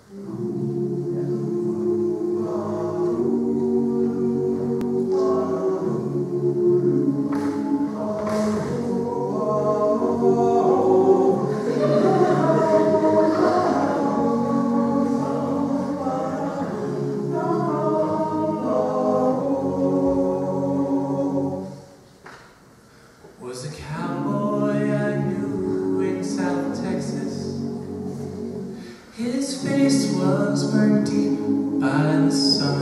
Was a cowboy I knew in South Texas. His face was burned deep by the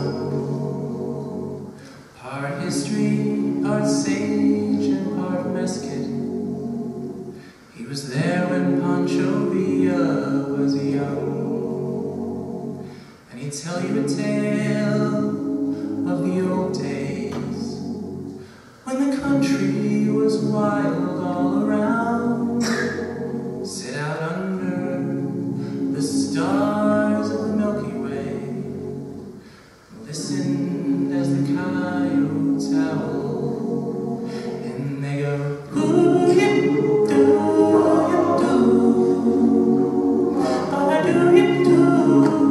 sun. Part history, part sage, and part mesquite. He was there when Pancho Villa was young. And he'd tell you a tale of the old days, when the country was wild all around. Sit out under the stars of the Milky Way, listen as the coyotes howl, and they go, ooh-yip-doo, yip-doo, ba-da-doo-yip-doo,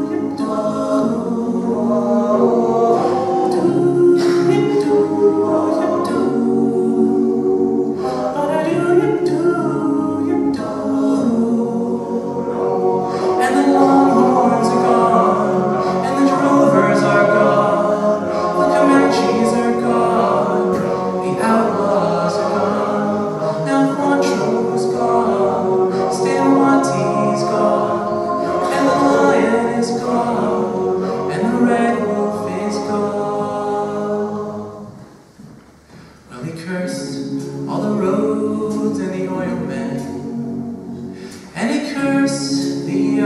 all the roads and the oil men, and he cursed the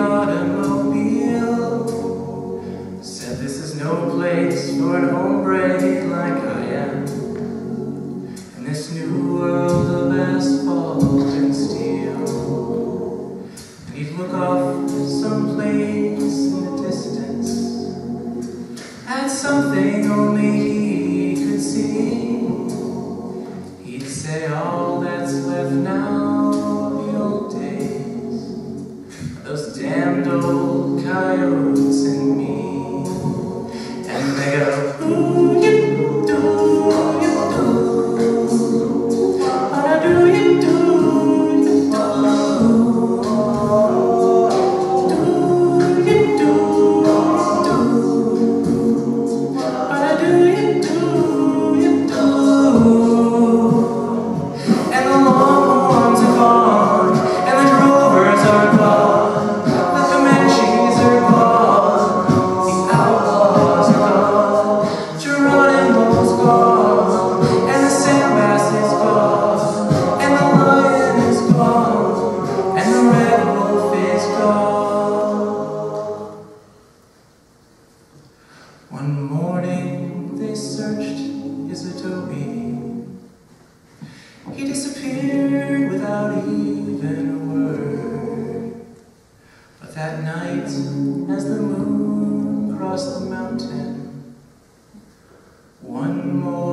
automobile. Said this is no place for an hombre like I am, in this new world of asphalt and steel. And he'd look off someplace in the distance at something only he could see. Say all that's left now of the old days, those damned old coyotes and me. And they go, ooh-yip-doo, yip-doo, ba-da-doo-yip-doo, One morning they searched his adobe. He disappeared without even a word. But that night, as the moon crossed the mountain, one more